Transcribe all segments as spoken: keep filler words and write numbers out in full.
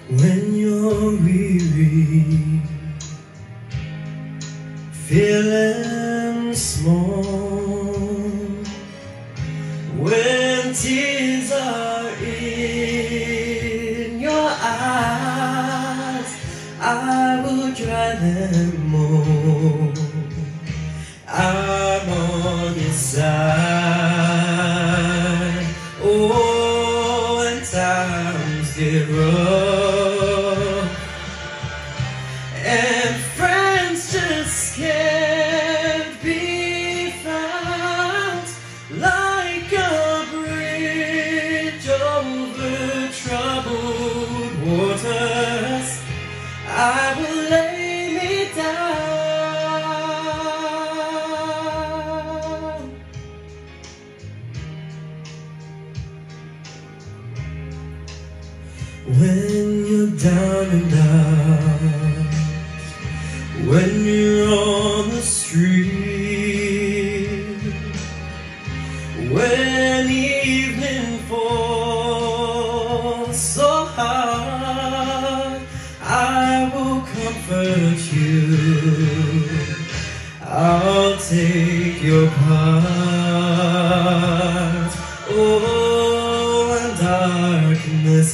When you're weary, feeling small, when tears are in your eyes, I will dry them all. I'm on your side. Oh, when times get rough and friends just can't be found, like a bridge over troubled waters, I will lay me down. When you're down and out, when you're on the street, when evening falls so hard, I will comfort you. I'll take your part. Oh, when darkness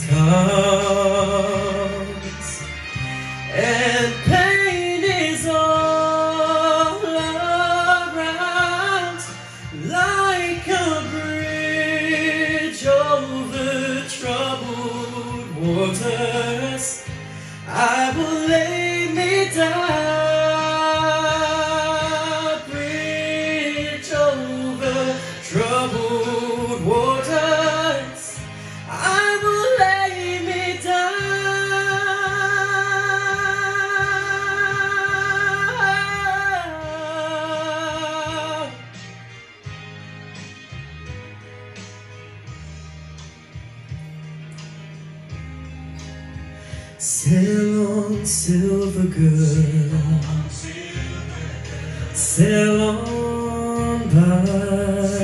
comes and pain is all around, like a bridge over troubled waters, I will lay me down. Bridge over troubled waters, I will lay me down. Sail on, silver girl, sail on by.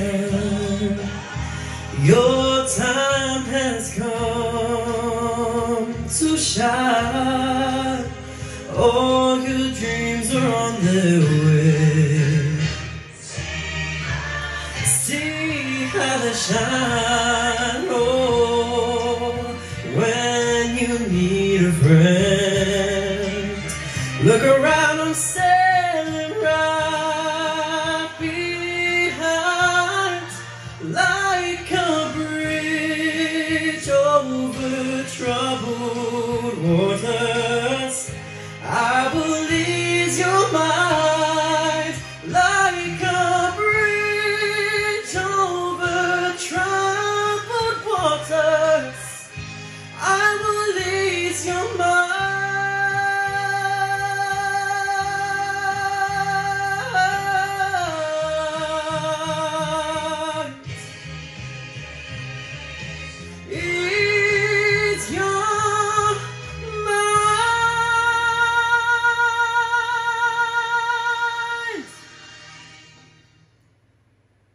Your time has come to shine. All your dreams are on their way. See how they shine. Oh, when you need a friend, look around, I'm sailing right behind, like a bridge over troubled water.